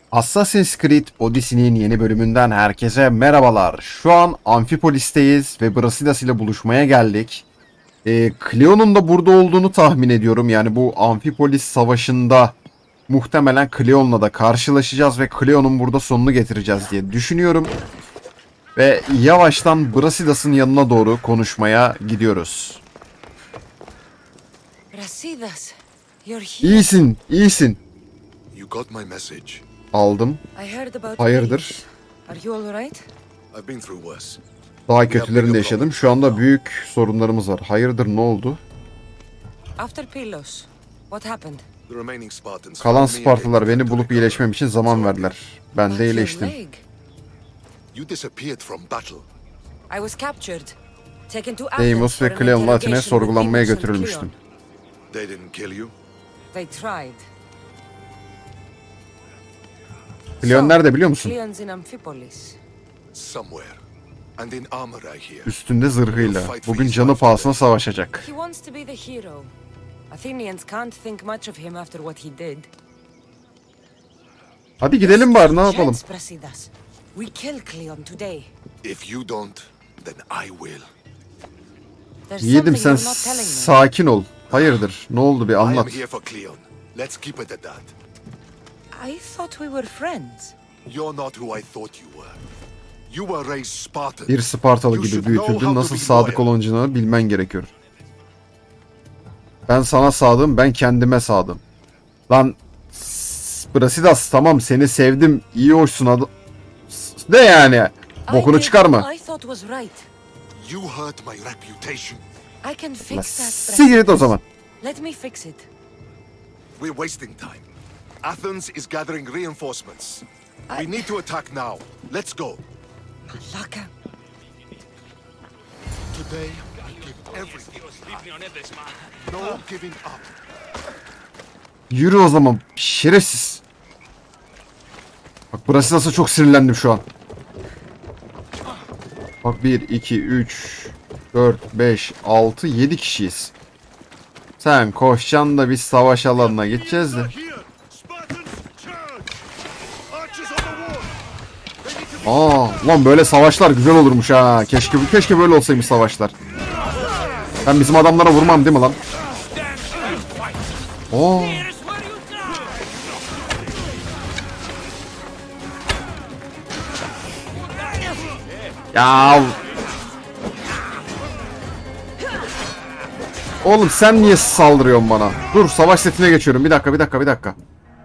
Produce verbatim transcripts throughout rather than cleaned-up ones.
Assassin's Creed Odyssey'nin yeni bölümünden herkese merhabalar. Şu an Amfipolis'teyiz ve Brasidas ile buluşmaya geldik. Ee, Cleo'nun da burada olduğunu tahmin ediyorum. Yani bu Amfipolis savaşında muhtemelen Cleon'la da karşılaşacağız ve Cleo'nun burada sonunu getireceğiz diye düşünüyorum. Ve yavaştan Brasidas'ın yanına doğru konuşmaya gidiyoruz. Brasidas, you're here. İyisin, iyisin. You got my message. Aldım. I heard about Hayırdır? peace. Are you all right? I've been through worse. Daha kötülerini de yaşadım. Şu anda büyük sorunlarımız var. Hayırdır, ne oldu? After Pylos, what happened? The remaining Spartans Kalan found me Spartalılar again beni bulup iyileşmem için zaman verdiler. Ben But de your iyileştim. leg. You disappeared from battle. I was captured. Taken to Athens Deimos for ve an Cleon Latin'e interrogation with sorgulanmaya Deimos and götürülmüştüm. They didn't kill you. Cleon. They tried. Cleon So, nerede biliyor musun? Cleon's in Amphipolis. Somewhere. And in armor I hear. Üstünde zırhıyla. Bugün canı pahasına savaşacak. He wants to be the hero. Athenians can't think much of him after what he did. Hadi gidelim bari, ne Chance, yapalım? Brasidas. We kill Cleon today. If you don't, then I will. There's Yiğidim, something sen you're not telling me. sakin ol. Hayırdır? Ne oldu, bir I am anlat. here for Cleon. Let's keep it at that. I thought we were friends. You're not who I thought you were. You were raised Spartan. Bir Spartalı You gibi should know büyütüldün. how to Nasıl be sadık loyal. olunacağını bilmen gerekiyor. Ben sana sadığım, ben kendime sadığım. Lan s- Brasidas, tamam seni sevdim. İyi hoşsun adı. S- De yani. Bokunu I did çıkarma. what I thought was right. You hurt my reputation. I can fix La that. siktir et o zaman. Let me fix it. We're wasting time. Athens is gathering reinforcements. We I- need to attack now. Let's go. Laka. Today, I give everything. No giving up. Yürü o zaman şerefsiz. Bak Brasidas'a çok sinirlendim şu an. Bak bir, iki, üç, dört, beş, altı, yedi kişiyiz. Sen koşacaksın da biz savaş alanına gideceğiz de. Aa, lan böyle savaşlar güzel olurmuş ha. Keşke keşke böyle olsaymış savaşlar. Ben bizim adamlara vurmam değil mi lan? Oo. Ya. Oğlum sen niye saldırıyorsun bana? Dur, savaş setine geçiyorum. Bir dakika, bir dakika, bir dakika.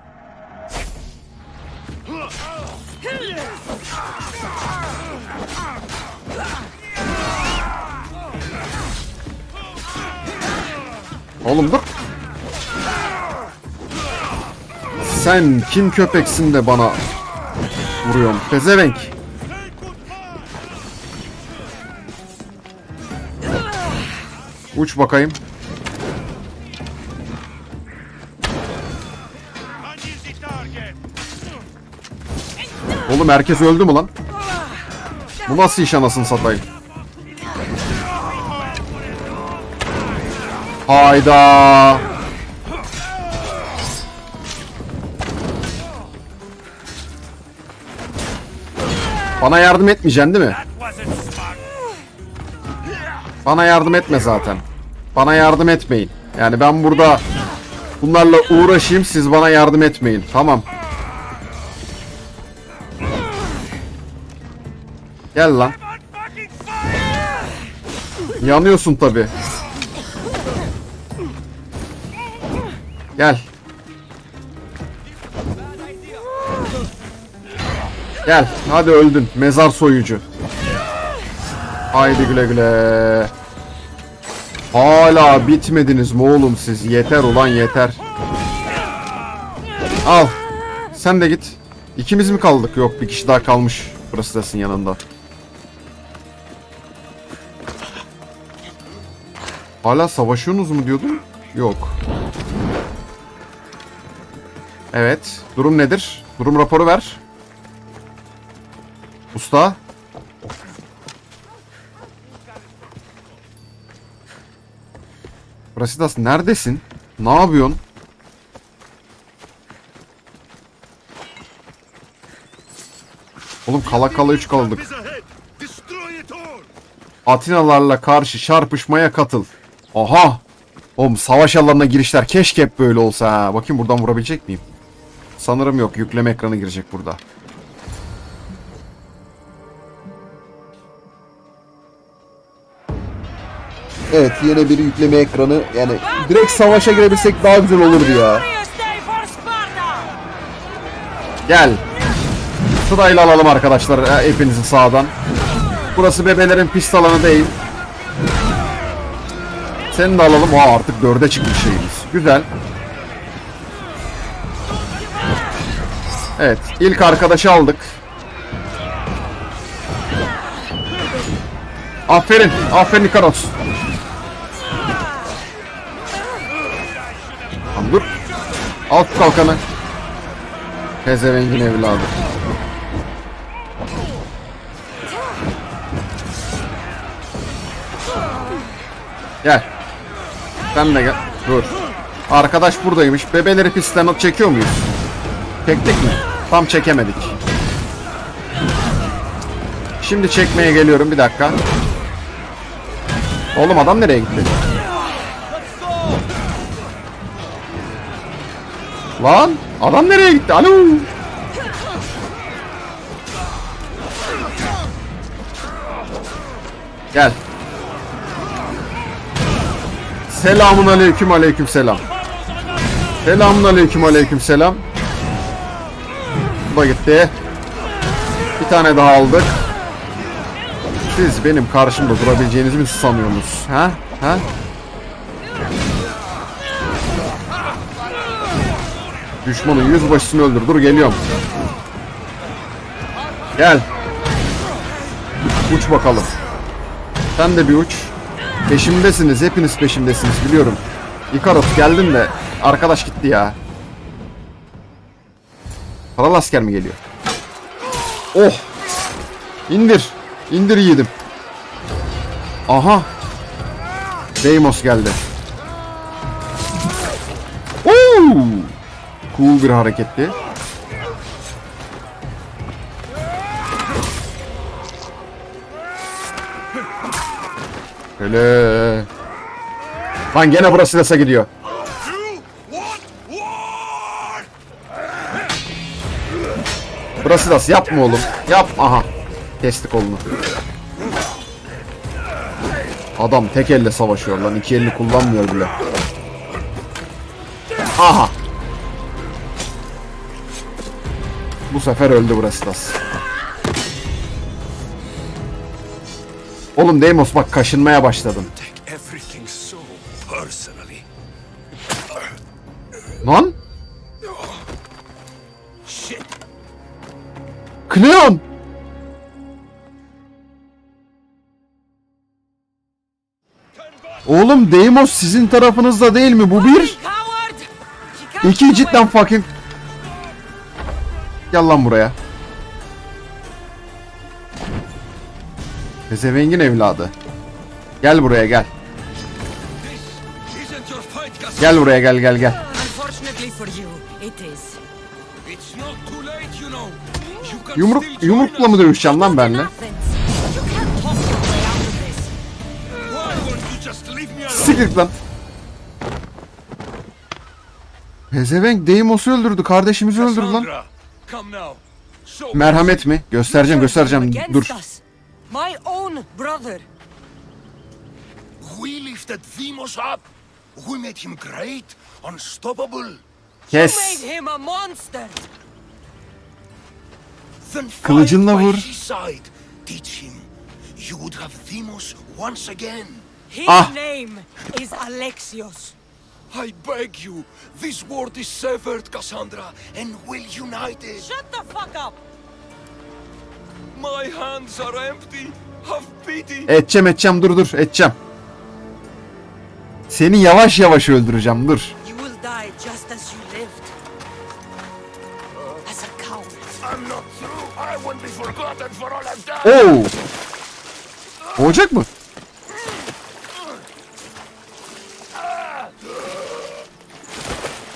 Oğlum dur. Sen kim köpeksin de bana vuruyorsun? Pezevenk. Uç bakayım. Oğlum herkes öldü mü lan? Bu nasıl iş, anasını satayım? Hayda. Bana yardım etmeyeceksin değil mi? Bana yardım etme zaten. Bana yardım etmeyin. Yani ben burada bunlarla uğraşayım, siz bana yardım etmeyin. Tamam. Gel lan. Yanıyorsun tabi. Gel. Gel. Hadi öldün. Mezar soyucu. Haydi güle güle. Hala bitmediniz mi oğlum siz? Yeter ulan, yeter. Al. Sen de git. İkimiz mi kaldık? Yok, bir kişi daha kalmış. Brasidas'ın yanında. Hala savaşıyorsunuz mu diyordum? Yok. Evet. Durum nedir? Durum raporu ver. Usta. Brasidas neredesin? Ne yapıyorsun? Oğlum kala kala üç kaldık. Atinalarla karşı çarpışmaya katıl. Aha. Oğlum savaş alanına girişler keşke hep böyle olsa ha. Bakayım buradan vurabilecek miyim? Sanırım yok. Yükleme ekranı girecek burada. Evet yine bir yükleme ekranı. Yani direkt savaşa girebilsek daha güzel olurdu ya. Gel. Sırayla alalım arkadaşlar hepinizi sağdan. Burası bebelerin pist alanı değil. Seni de alalım. Aa, artık dörde çıkmış şeyimiz. Güzel. Evet. İlk arkadaşı aldık. Aferin. Aferin Ikaros. Tamam dur. Al kalkanı. Pezevengin evladı. Gel. Sen de gel. Dur. Arkadaş buradaymış. Bebeleri pistten çekiyor muyuz? Çektik mi? Tam çekemedik. Şimdi çekmeye geliyorum. Bir dakika. Oğlum adam nereye gitti? Lan adam nereye gitti? Alo. Gel. Selamun aleyküm aleyküm selam. Selamun aleyküm aleyküm selam. Bu da gitti. Bir tane daha aldık. Siz benim karşımda durabileceğinizi mi sanıyorsunuz? Ha? Ha? Düşmanın yüzbaşısını öldür. Dur geliyorum. Gel. Uç bakalım. Sen de bir uç. Peşimdesiniz. Hepiniz peşimdesiniz biliyorum. Ikaros geldin de arkadaş gitti ya. Paralı asker mi geliyor? Oh. İndir. İndir yiğidim. Aha. Deimos geldi. Oo. Cool bir hareketti. Öyle. Lan gene burası nasıl gidiyor? Burası nasıl? Yapma oğlum. Yap. Aha. Kesti kolunu. Adam tek elle savaşıyor lan. İki elini kullanmıyor bile. Aha. Bu sefer öldü burası da. Oğlum Deimos bak kaşınmaya başladın. Lan? Cleon! Oğlum Deimos sizin tarafınızda değil mi? Bu bir. İki cidden fucking. Gel lan buraya. Pezevengin evladı. Gel buraya gel. Gel buraya gel gel gel. Yumruk yumrukla mı dövüşeceğim lan benimle? Siktir lan. Pezevenk Deimos'u öldürdü. Kardeşimizi öldürdü lan. Merhamet mi? Göstereceğim göstereceğim. Dur. My own brother. We lifted Deimos up. We made him great, unstoppable. Kes. Made him a monster. Then Kılıcınla fight by vur. his side. Teach him. You would have Deimos once again. His Ah. name is Alexios. I beg you. This world is severed, Cassandra, and will unite it. Shut the fuck up. My hands are empty. Have pity. Edeceğim edeceğim dur dur edeceğim. Seni yavaş yavaş öldüreceğim dur. You will die just as you lived. As a coward. I'm not through. I won't be forgotten for all I've done. Oo. Olacak mı?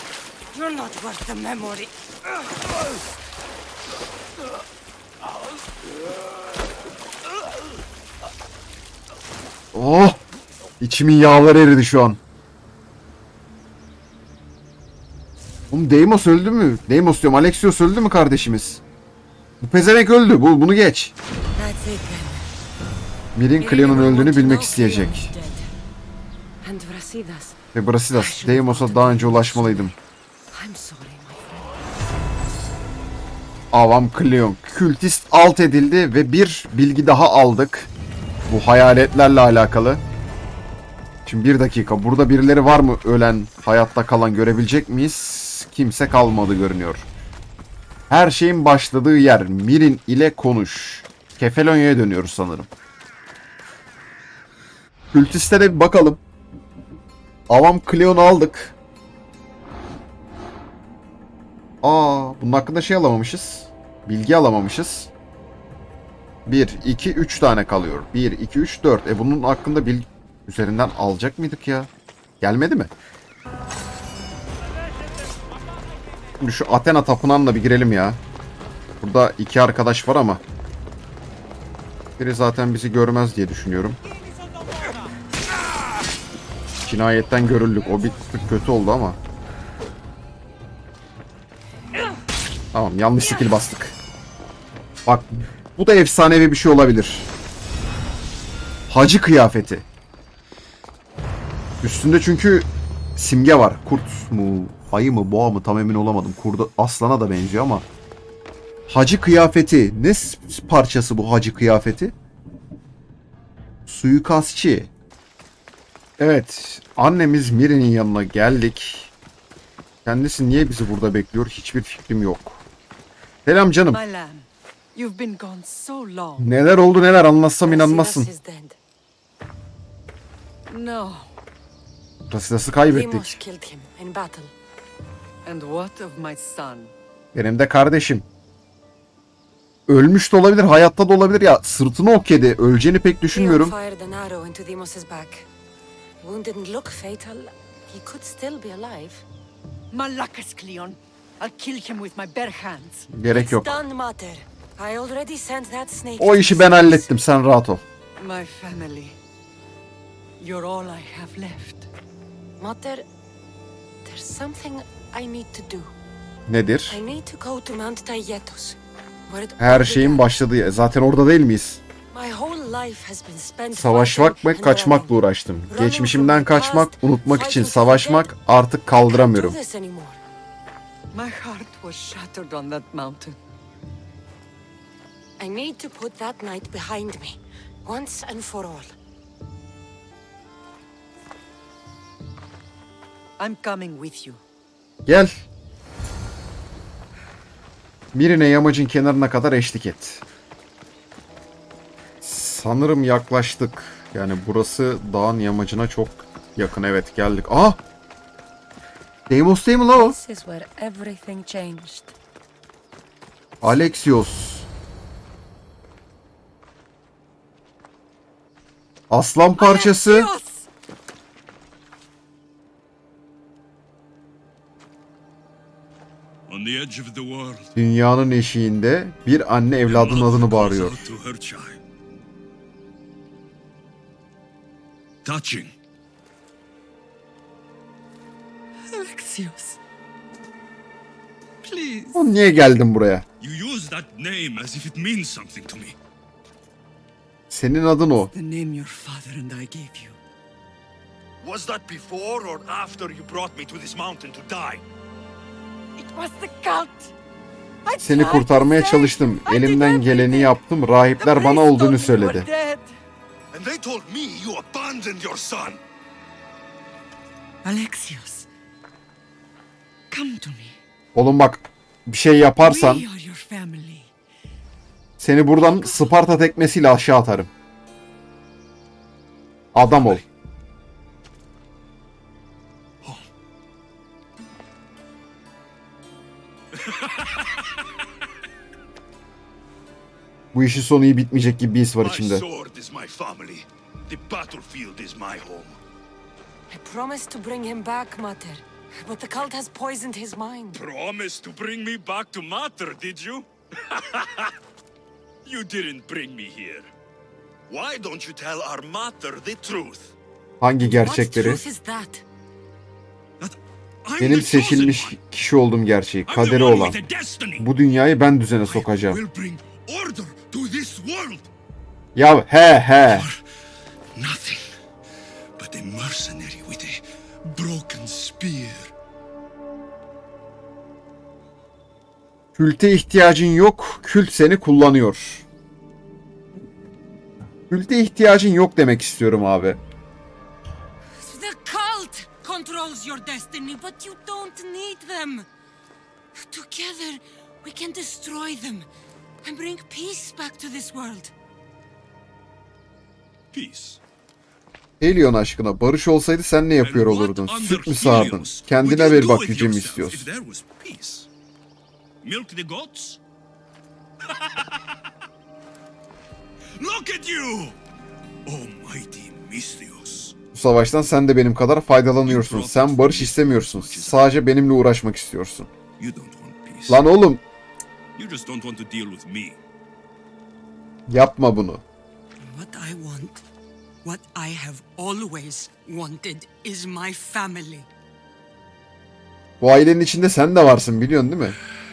You're not worth the memory. Oh! İçimin yağları eridi şu an. Oğlum Deimos öldü mü? Deimos diyorum. Alexios öldü mü kardeşimiz? Bu pezevenk öldü. Bu, bunu geç. That's it then. Mirin Cleon'un öldüğünü bilmek isteyecek. And Brasidas. Ve Brasidas, Deimos'a daha önce ulaşmalıydım. I'm sorry, my friend. Avam Cleon. Kültist alt edildi ve bir bilgi daha aldık. Bu hayaletlerle alakalı. Şimdi bir dakika. Burada birileri var mı ölen, hayatta kalan görebilecek miyiz? Kimse kalmadı görünüyor. Her şeyin başladığı yer. Mirin ile konuş. Kefalonya'ya dönüyoruz sanırım. Kültistlere bir bakalım. Avam Cleon'u aldık. Aa, bunun hakkında şey alamamışız. Bilgi alamamışız. bir, iki, üç tane kalıyor. bir, iki, üç, dört. E bunun hakkında bilgi üzerinden alacak mıydık ya? Gelmedi mi? Şimdi şu Athena tapınağına bir girelim ya. Burada iki arkadaş var ama biri zaten bizi görmez diye düşünüyorum. Cinayetten görüldük. O bir tık kötü oldu ama. Tamam, yanlış skill bastık. Bak, bu da efsanevi bir şey olabilir. Hacı kıyafeti. Üstünde çünkü simge var. Kurt mu, ayı mı, boğa mı tam emin olamadım. Kurda, aslana da benziyor ama. Hacı kıyafeti. Ne parçası bu hacı kıyafeti? Suikastçı. Evet. Annemiz Mirin'in yanına geldik. Kendisi niye bizi burada bekliyor? Hiçbir fikrim yok. Selam canım. My lamb, you've been gone so long. Neler oldu neler anlatsam inanmazsın. Brasidas is dead. No. Brasidas'ı Deimos kaybettik. killed him in battle. And what of my son? Benim de kardeşim. Ölmüş de olabilir, hayatta da olabilir ya. Sırtını ok yedi. Öleceğini pek düşünmüyorum. Theon fired an arrow into Deimos's back. Wound didn't look fatal. He could still be alive. Malakas, Cleon. I'll kill him with my bare hands. Gerek yok. It's done, Mater. I already sent that snake. O to işi the ben seas. hallettim. Sen rahat ol. My family. You're all I have left. Mater, there's something I need to do. Nedir? I need to go to Mount Taygetos. Where it Her all şeyin began. başladığı yer. Zaten orada değil miyiz? My whole life has been spent Savaşmak fighting ve and kaçmakla running. uğraştım. Geçmişimden kaçmak, unutmak için savaşmak, artık I kaldıramıyorum. can't do this anymore. My heart was shattered on that mountain. I need to put that night behind me, once and for all. I'm coming with you. Gel. Birine yamacın kenarına kadar eşlik et. Sanırım yaklaştık. Yani burası dağın yamacına çok yakın. Evet, geldik. Aa! Deimos değil mi la o? This is where everything changed. Alexios. Aslan parçası. Alexios! On the edge of the world, Dünyanın eşiğinde bir anne evladının adını bağırıyor. to her child. Touching. Alexios. Please. Oğlum niye geldin buraya? You use that name as if it means something to me. Senin adın o. The name your father and I gave you. Was that before or after you brought me to this mountain to die? It was the cult. I Seni tried to kurtarmaya save çalıştım. you. I did Elimden geleni everything. yaptım. The Rahipler bana priest olduğunu told me you were söyledi. dead. And they told me you abandoned your son. Alexios. Come to me. Oğlum bak, bir şey yaparsan We are your family. seni buradan Sparta tekmesiyle aşağı atarım. Adam ol. Bu işin sonu iyi bitmeyecek gibi bir his var My içimde. sword is my family. The battlefield is my home. I promised to bring him back, Mater. But the cult has poisoned his mind. Promise to bring me back to Mater, did you? You didn't bring me here. Why don't you tell our mater the truth? Hangi What gerçekleri? truth is that? That I'm Benim the chosen seçilmiş one. kişi olduğum gerçeği, I'm the kaderi one olan. with the destiny. Bu dünyayı ben düzene I sokacağım. will bring order to this world. Ya he he. Nothing but a mercenary with a broken spear. Külte ihtiyacın yok, kült seni kullanıyor. Külte ihtiyacın yok demek istiyorum abi. The cult controls your destiny, but you don't need them. Together, we can destroy them and bring peace back to this world. Peace. Helion aşkına barış olsaydı sen ne yapıyor And what olurdun? under Süt mü sağardın? Helios Kendine would you ver do bak with gücümü yourself istiyorsun. if there was peace? Milk the goats? Look at you! Almighty Misthios. Bu savaştan sen de benim kadar faydalanıyorsun. Sen barış istemiyorsun. Sadece benimle uğraşmak istiyorsun. You don't want peace. Lan oğlum You just don't want to deal with me. yapma bunu. What I want, what I have always wanted, is my family. Bu ailenin içinde sen de varsın biliyorsun değil mi?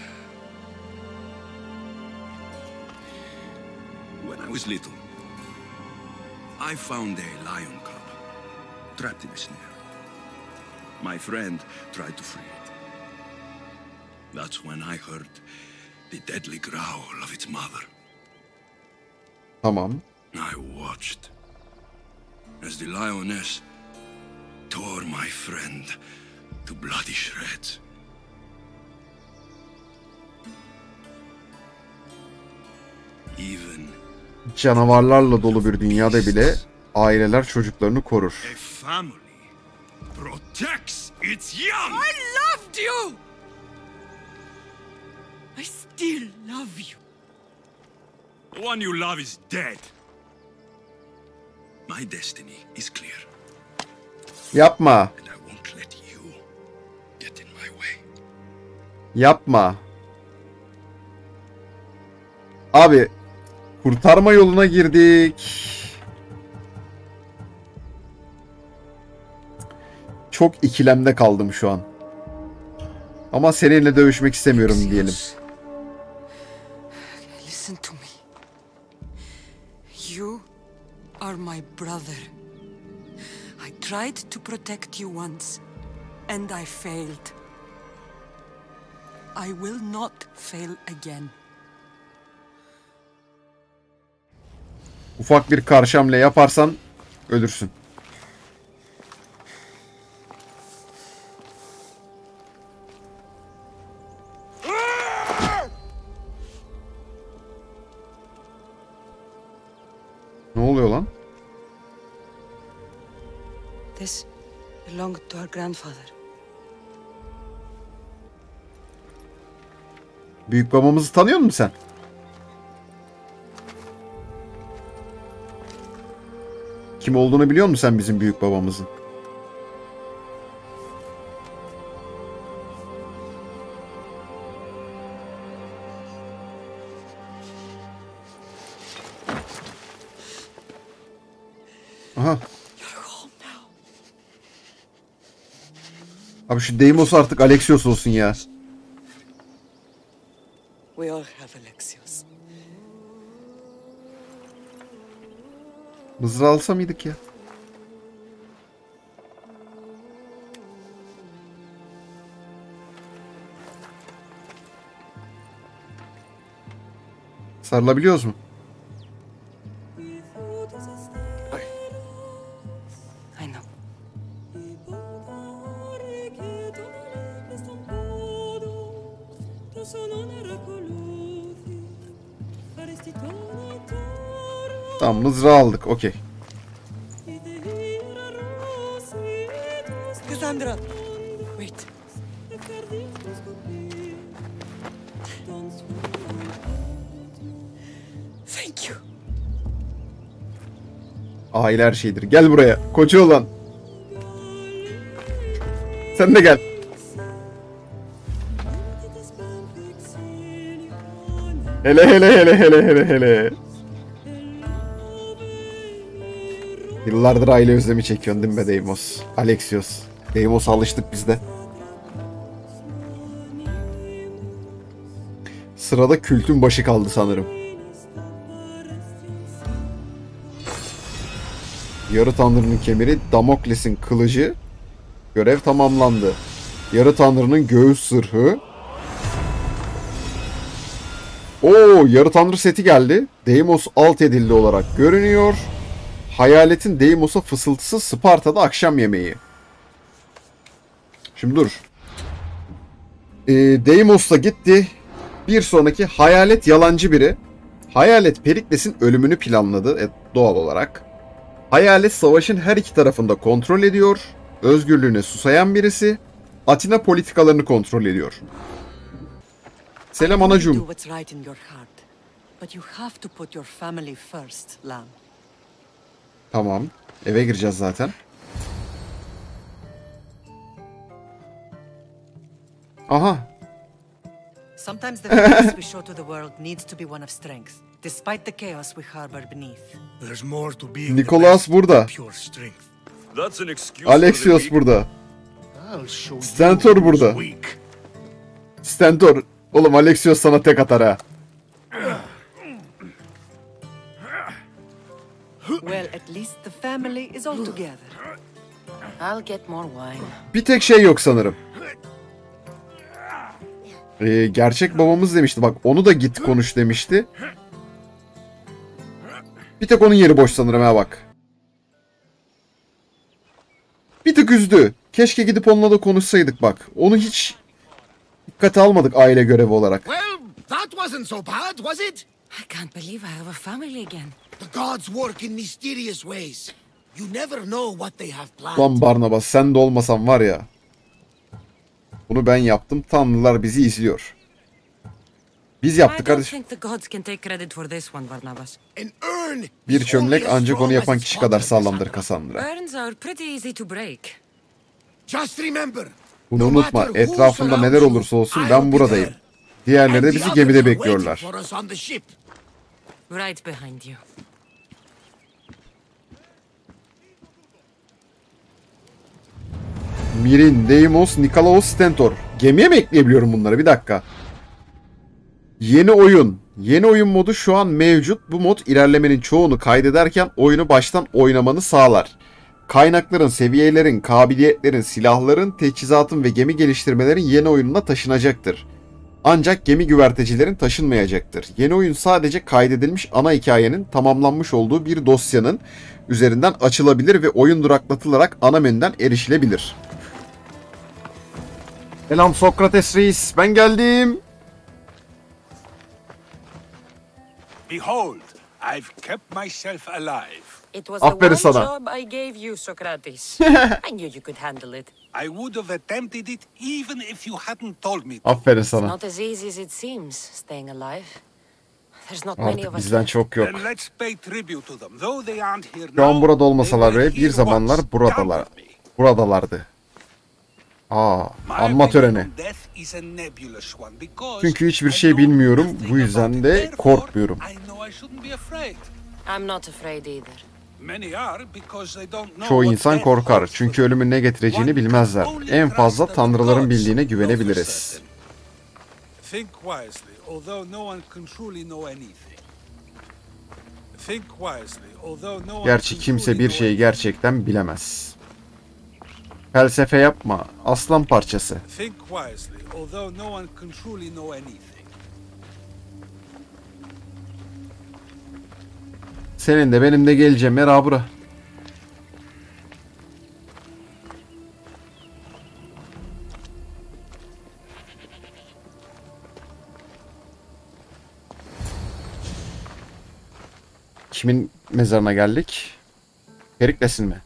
When I was little, I found a lion cub trapped in a snare. My friend tried to free it. That's when I heard the deadly growl of its mother. Tamam. I watched as the lioness tore my friend to bloody shreds. Even Canavarlarla dolu bir dünyada bile aileler çocuklarını korur. a family protects its young. I loved you! I still love you. The one you love is dead. My destiny is clear, Yapma. and I won't let you get in my way. Yapma. Abi kurtarma yoluna girdik. Çok ikilemde kaldım şu an. Ama seninle dövüşmek istemiyorum diyelim. Listen to me. You are my brother. I tried to protect you once, and I failed. I will not fail again. Ufak bir karşı hamle yaparsan ölürsün. Ne oluyor lan? This belonged to our grandfather. Büyük babamızı tanıyor musun sen? Kim olduğunu biliyor musun sen bizim büyük babamızın? Aha. Abi şu Deimos artık Alexios olsun ya. We all have Alexios. Mızrağı alsa mıydık ya? Sarılabiliyoruz mu? I know. Tamam mızrağı aldık. Okey. Cassandra! Wait. Thank you. Aile her şeydir. Gel buraya. Koca olan. Sen de gel. Hele hele hele hele hele hele. Yıllardır aile özlemi çekiyorsun değil mi be Deimos? Alexios. Deimos'a alıştık biz de. Sırada kültün başı kaldı sanırım. Yarı Tanrı'nın kemeri, Damokles'in kılıcı. Görev tamamlandı. Yarı Tanrı'nın göğüs zırhı. Oo, Yarı Tanrı seti geldi. Deimos alt edildi olarak görünüyor. Hayaletin Deimos'a fısıltısı, Sparta'da akşam yemeği. Şimdi dur. Ee, Deimos da gitti. Bir sonraki hayalet yalancı biri. Hayalet Perikles'in ölümünü planladı e, doğal olarak. Hayalet savaşın her iki tarafında kontrol ediyor. Özgürlüğüne susayan birisi. Atina politikalarını kontrol ediyor. Selam anacığım. Tamam. Eve gireceğiz zaten. Aha. Sometimes the face we show to the world needs to be one of strength, despite the chaos we harbor beneath. There's more to being Nicholas burada. pure strength. That's an excuse Alexios burada. I'll show you Stentor who's burada. weak. Stentor. Oğlum Alexios sana tek atar ha. Well, at least the family is all together. I'll get more wine. Bir tek şey yok sanırım. Ee, gerçek babamız demişti. Bak onu da git konuş demişti. Bir tek onun yeri boş sanırım ha bak. Bir tık üzdü. Keşke gidip onunla da konuşsaydık bak. Onu hiç dikkate almadık aile görevi olarak. Well, that wasn't so bad, was it? I can't believe I have a family again. The gods work in mysterious ways. You never know what they have planned. Lan Barnabas sen de olmasan var ya. Bunu ben yaptım. Tanrılar bizi izliyor. Biz I yaptık don't kardeşim. think the gods can take credit for this one, Barnabas. An urn Bir is çömlek only as ancak onu strong yapan as kişi its kadar mother, sağlamdır Cassandra. Cassandra. Urns are pretty easy to break. Just remember, Bunu no unutma. matter who Etrafında surrounds neler you, olursa olsun I'll ben be buradayım. there. Diğerleri de And the bizi others gemide are waiting bekliyorlar. for us on the ship. Right behind you. Mirin, Deimos, Nikolaos, Stentor. Gemiye mi ekleyebiliyorum bunları? Bir dakika. Yeni oyun. Yeni oyun modu şu an mevcut. Bu mod ilerlemenin çoğunu kaydederken oyunu baştan oynamanı sağlar. Kaynakların, seviyelerin, kabiliyetlerin, silahların, teçhizatın ve gemi geliştirmelerin yeni oyununa taşınacaktır. Ancak gemi güvertecilerin taşınmayacaktır. Yeni oyun sadece kaydedilmiş ana hikayenin tamamlanmış olduğu bir dosyanın üzerinden açılabilir ve oyun duraklatılarak ana menüden erişilebilir. Selam Sokrates Reis, ben geldim. Behold, I've kept myself alive. It was the Aferin one sana. job I gave you, Socrates. I knew you could handle it. I would have attempted it even if you hadn't told me to. Aferin sana. Not as easy as it seems, staying alive. There's not many Artık of us bizden left. çok yok. Then let's pay tribute to them. Though they aren't here Şu an now, burada olmasalar they bile were bir here zamanlar once. buradalar. Count with me. Buradalardı. Aa, My anma opinion töreni. on death is a nebulous one because Çünkü hiçbir I şey know bilmiyorum. nothing Bu yüzden about it. de Therefore, korkmuyorum. I know I shouldn't be afraid. I'm not afraid either. Many are because they don't know Çoğu what insan death korkar. holds Çünkü for them. ölümün ne getireceğini bilmezler. En fazla tanrıların bildiğine güvenebiliriz. Think wisely, although no one can truly know anything. Think wisely, although no one Gerçi can kimse truly bir know şeyi anything. gerçekten bilemez. Felsefe yapma. Aslan parçası. Think wisely, although no one can truly know anything. Senin de benim de geleceğim merhabura. Kimin mezarına geldik? Perikles'in mi?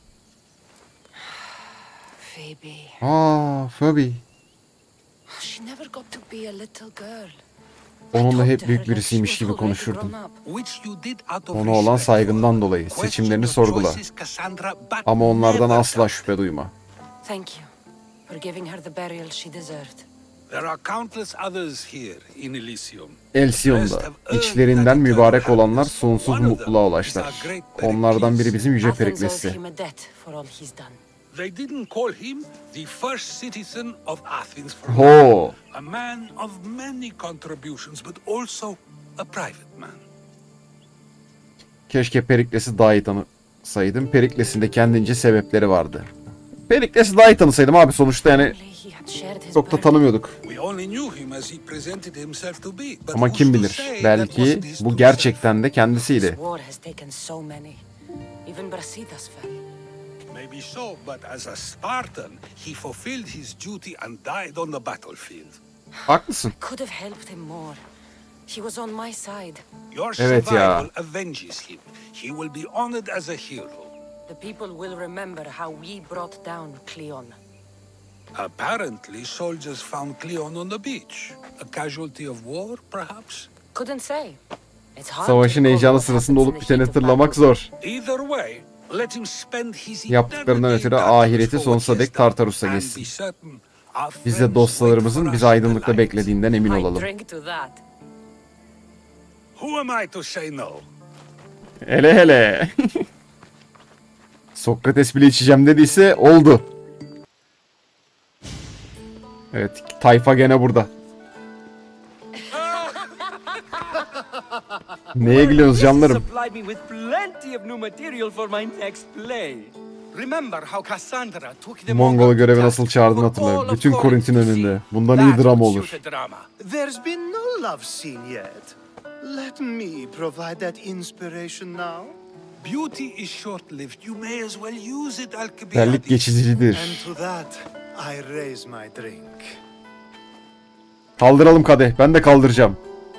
Phoebe. Aa, Phoebe. She never got to be a little girl. Onunla hep büyük birisiymiş gibi konuşurdum. Which you did out of Ona olan respect saygından for. dolayı Question seçimlerini your sorgula. choices, Cassandra, but Ama onlardan never asla doubt. şüphe duyma. Thank you for giving her the burial she deserved. There are countless others here in Elysium. Elysium'da içlerinden mübarek olanlar sonsuz mutluluğa ulaşlar. Onlardan biri bizim yüce Perikles'i. They didn't call him the first citizen of Athens for Ho. a man of many contributions, but also a private man. Keşke Perikles'i daha iyi tanısaydım. Perikles'in de kendince sebepleri vardı. Perikles'i daha iyi tanısaydım abi, sonuçta yani çok da tanımıyorduk. Ama kim bilir, belki bu gerçekten de kendisiydi. Maybe so, but as a Spartan, he fulfilled his duty and died on the battlefield. Haklısın. Could have helped him more. He was on my side. Your Evet ya. survival avenges him. He will be honored as a hero. The people will remember how we brought down Cleon. Apparently, soldiers found Cleon on the beach. A casualty of war, perhaps? Couldn't say. It's hard Savaşın to heyecanı recall sırasında what olup happened in biteni the heat of hatırlamak battle. zor. Either way, let him spend his Yaptıklarından eternity ötürü in Tartarus ahireti for sonsuza what he dek has done. Tartarus'a And geçsin. be certain our Biz friends de dostlarımızın wait for bizi us aydınlıkta tonight. beklediğinden emin I olalım. drink to that. Who am I to say no? Hele hele. Sokrates bile içeceğim dediyse oldu. Evet, tayfa gene burada. Neye gülüyorsunuz canlarım? Supplied me with plenty of new material for my next play. Remember how Cassandra took the Mongol görevi nasıl çağırdığını hatırlıyorum. Bütün Korint'in önünde. Bundan iyi drama olur. There's been no love scene yet. Let me provide that inspiration now. Beauty is short-lived. You may as well use it, Güzellik Alcibiades. geçicidir. And to that, I raise my drink. Kaldıralım kadeh. Ben de kaldıracağım.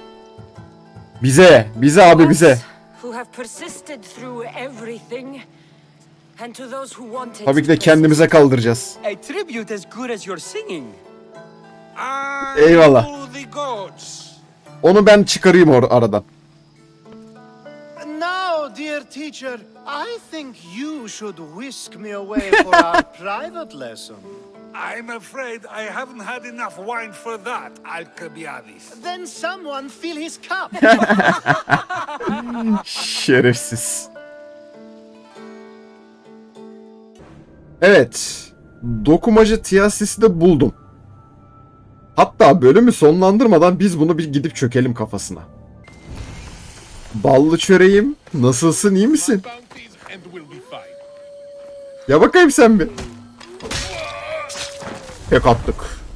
Bize. Bize abi bize. Who have persisted through everything. And to those who wanted Tabii ki de to kendimize kaldıracağız. A tribute as good as your singing. I Eyvallah. know the gods. Onu ben çıkarayım or aradan. Now, dear teacher, I think you should whisk me away for our private lesson. I'm afraid I haven't had enough wine for that, Alcibiades. Then someone fill his cup. Şerefsiz. Evet. Dokumacı Tiasis'i de buldum. Hatta bölümü sonlandırmadan biz bunu bir gidip çökelim kafasına. Ballı çöreğim, nasılsın, iyi misin? Ya bakayım sen bir. Tek attık.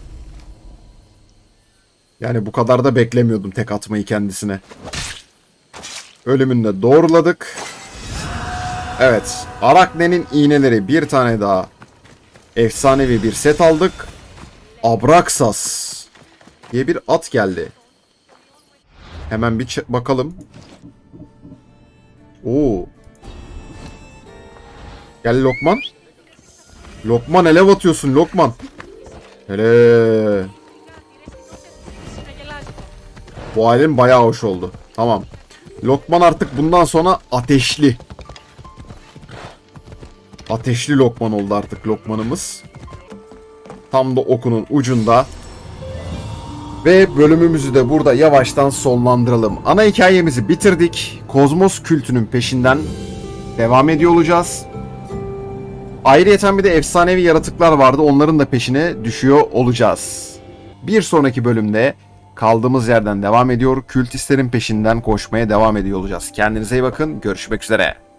Yani bu kadar da beklemiyordum tek atmayı kendisine. Ölümünü de doğruladık. Evet. Arakne'nin iğneleri, bir tane daha. Efsanevi bir set aldık. Abraxas diye bir at geldi. Hemen bir bakalım. Oo. Gel Lokman. Lokman, elev atıyorsun Lokman. Hele. Bu halin bayağı hoş oldu. Tamam. Lokman artık bundan sonra ateşli. Ateşli Lokman oldu artık Lokmanımız. Tam da okunun ucunda. Ve bölümümüzü de burada yavaştan sonlandıralım. Ana hikayemizi bitirdik. Kozmos kültünün peşinden devam ediyor olacağız. Ayrıyeten bir de efsanevi yaratıklar vardı. Onların da peşine düşüyor olacağız. Bir sonraki bölümde kaldığımız yerden devam ediyor. Kültistlerin peşinden koşmaya devam ediyor olacağız. Kendinize iyi bakın. Görüşmek üzere.